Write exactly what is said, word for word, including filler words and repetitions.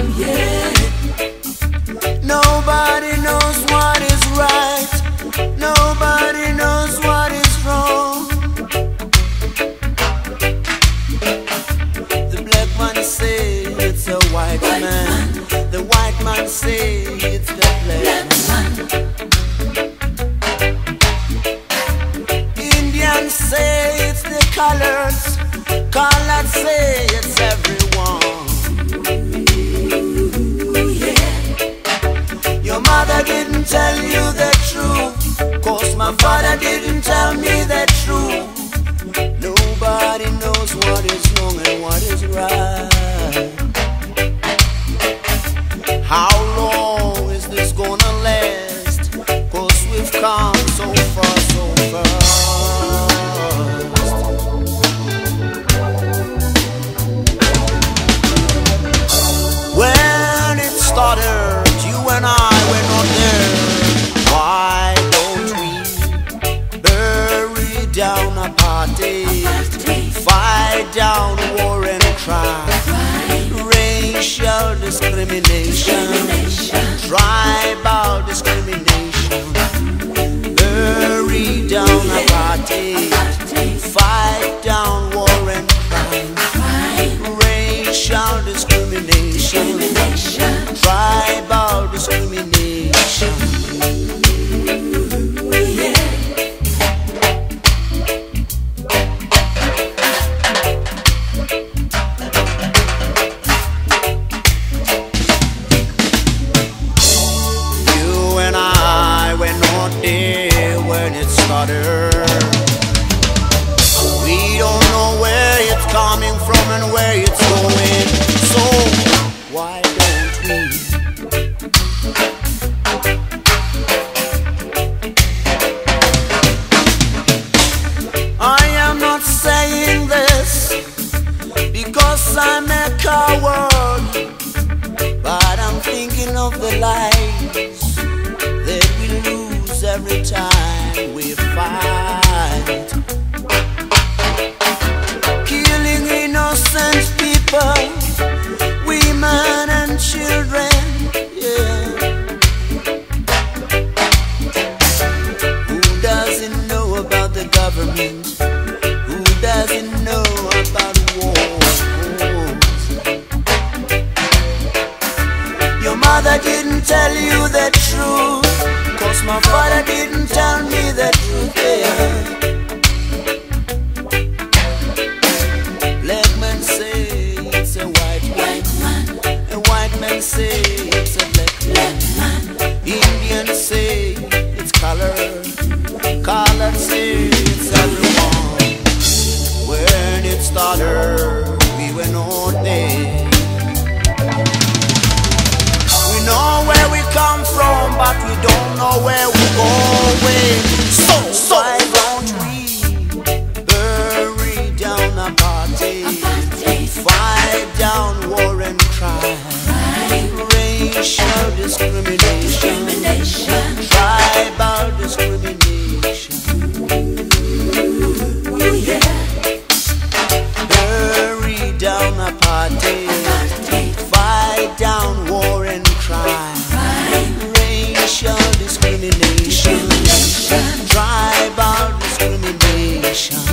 yeah. Nobody knows what is right. Nobody knows what is wrong. The black man say it's a white, white man. man. The white man say it's the black, black man. Indians say it's the colors. Colors say it's everyone. Ooh, yeah. Your mother didn't tell you the truth, 'cause my father didn't tell me the truth. Nobody knows what is wrong and what is right. How long is this gonna last? 'Cause we've come so far, so fast. When it started, you and I were not there. Why don't we bury down apartheid, fight down war and crime, racial discrimination, tribal discrimination, bury down apartheid, fight down war and crime, racial discrimination, tribal discrimination. We don't know where it's coming from and where it's going. So why don't we? I am not saying this because I'm a coward, but I'm thinking of the lives that we lose every time we fight. Killing innocent people, women and children, yeah. Who doesn't know about the government? Who doesn't know about wars? Your mother didn't tell you the truth, 'cause my father didn't tell me the truth, yeah. Black man say it's a white man, a white man say it's a black man, Indians say it's color, color say it's everyone. When it started, we were not there. We know where we come from, but we don't know where we're going. So, so why don't we bury down apartheid, fight down war and crime, racial discrimination, tribal discrimination. Ooh, yeah. Bury down apartheid, fight down war and crime, racial discrimination, tribal discrimination.